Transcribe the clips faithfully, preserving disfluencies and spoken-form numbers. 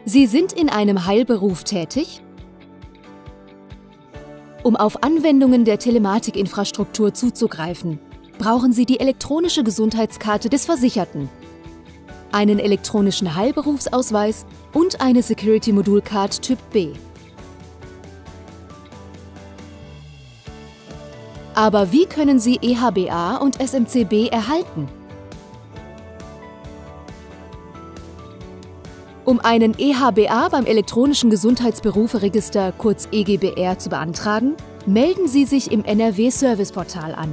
Sie sind in einem Heilberuf tätig? Um auf Anwendungen der Telematikinfrastruktur zuzugreifen, brauchen Sie die elektronische Gesundheitskarte des Versicherten, einen elektronischen Heilberufsausweis und eine Security-Modul-Card Typ B. Aber wie können Sie E H B A und S M C B erhalten? Um einen E H B A beim elektronischen Gesundheitsberufe-Register, kurz E G B R, zu beantragen, melden Sie sich im N R W-Serviceportal an.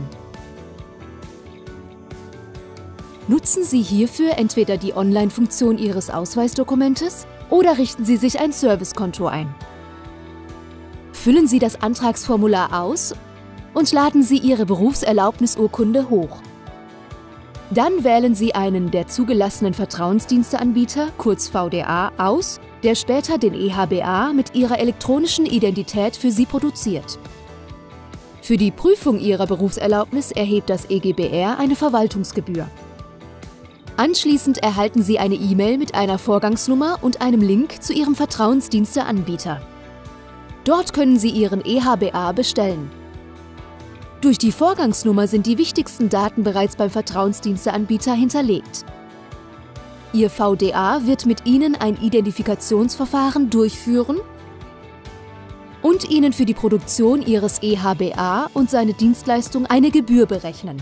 Nutzen Sie hierfür entweder die Online-Funktion Ihres Ausweisdokumentes oder richten Sie sich ein Servicekonto ein. Füllen Sie das Antragsformular aus und laden Sie Ihre Berufserlaubnisurkunde hoch. Dann wählen Sie einen der zugelassenen Vertrauensdiensteanbieter, kurz V D A, aus, der später den E H B A mit Ihrer elektronischen Identität für Sie produziert. Für die Prüfung Ihrer Berufserlaubnis erhebt das E G B R eine Verwaltungsgebühr. Anschließend erhalten Sie eine E-Mail mit einer Vorgangsnummer und einem Link zu Ihrem Vertrauensdiensteanbieter. Dort können Sie Ihren E H B A bestellen. Durch die Vorgangsnummer sind die wichtigsten Daten bereits beim Vertrauensdiensteanbieter hinterlegt. Ihr V D A wird mit Ihnen ein Identifikationsverfahren durchführen und Ihnen für die Produktion Ihres E H B A und seine Dienstleistung eine Gebühr berechnen.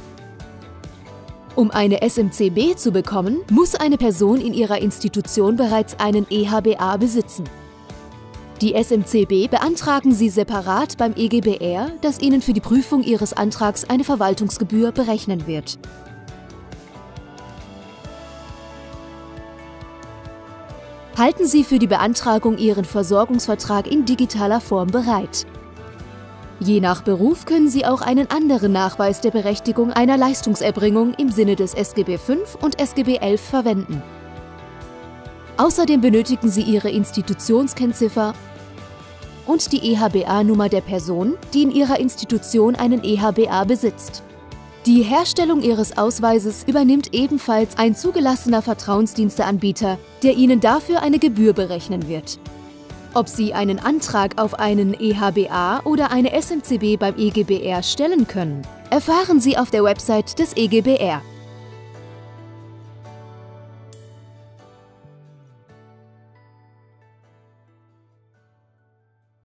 Um eine S M C B zu bekommen, muss eine Person in ihrer Institution bereits einen E H B A besitzen. Die S M C B beantragen Sie separat beim E G B R, das Ihnen für die Prüfung Ihres Antrags eine Verwaltungsgebühr berechnen wird. Halten Sie für die Beantragung Ihren Versorgungsvertrag in digitaler Form bereit. Je nach Beruf können Sie auch einen anderen Nachweis der Berechtigung einer Leistungserbringung im Sinne des S G B fünf und S G B elf verwenden. Außerdem benötigen Sie Ihre Institutionskennziffer und die E H B A-Nummer der Person, die in Ihrer Institution einen E H B A besitzt. Die Herstellung Ihres Ausweises übernimmt ebenfalls ein zugelassener Vertrauensdiensteanbieter, der Ihnen dafür eine Gebühr berechnen wird. Ob Sie einen Antrag auf einen E H B A oder eine S M C B beim E G B R stellen können, erfahren Sie auf der Website des E G B R.